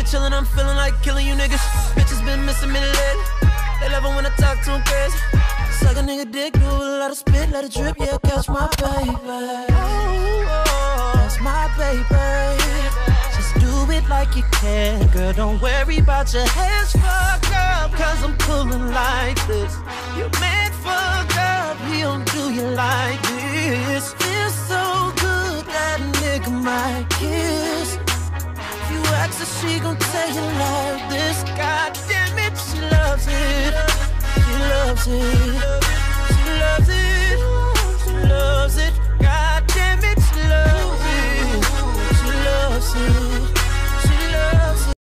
chillin', I'm feeling like killing you niggas. Bitches been missing me lately. They love it when I talk to them crazy. Suck a nigga dick, do a lot of spit, let it drip, yeah, catch my baby. That's my baby. Just do it like you can, girl, don't worry about your hands fucked up, cause I'm coolin' like this. You meant fucked up, he don't do you like this. Feels so good, that nigga might kiss. If you ask her, she gon' tell you like this. God damn it, she loves it. She loves it.